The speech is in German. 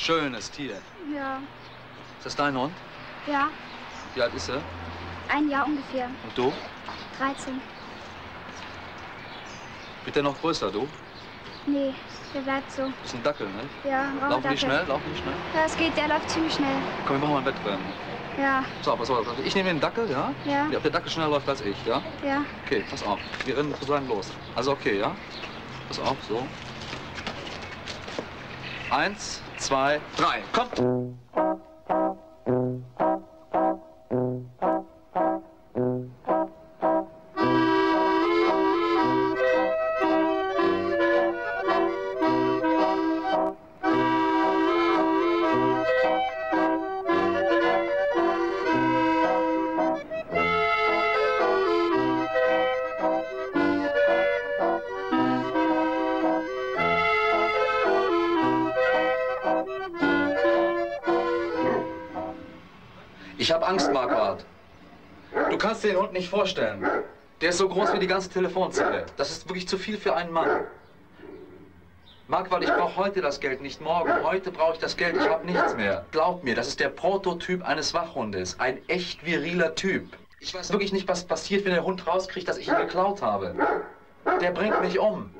Schönes Tier. Ja. Ist das dein Hund? Ja. Wie alt ist er? 1 Jahr ungefähr. Und du? 13. Wird der noch größer, du? Nee, der bleibt so. Ist ein Dackel, ne? Ja, ein Laufen die schnell? Laufen die schnell? Ja, es geht, der läuft ziemlich schnell. Komm, wir machen mal ein Wettrennen. Ja. So, pass auf. Ich nehme den Dackel, ja? Ja. Ob der Dackel schneller läuft als ich, ja? Ja. Okay, pass auf. Wir rennen sozusagen los. Also okay, ja? Pass auf, so. 1, 2, 3. Kommt! Ich habe Angst, Marquardt. Du kannst dir den Hund nicht vorstellen. Der ist so groß wie die ganze Telefonzelle. Das ist wirklich zu viel für einen Mann. Marquardt, ich brauche heute das Geld, nicht morgen. Heute brauche ich das Geld, ich habe nichts mehr. Glaub mir, das ist der Prototyp eines Wachhundes. Ein echt viriler Typ. Ich weiß wirklich nicht, was passiert, wenn der Hund rauskriegt, dass ich ihn geklaut habe. Der bringt mich um.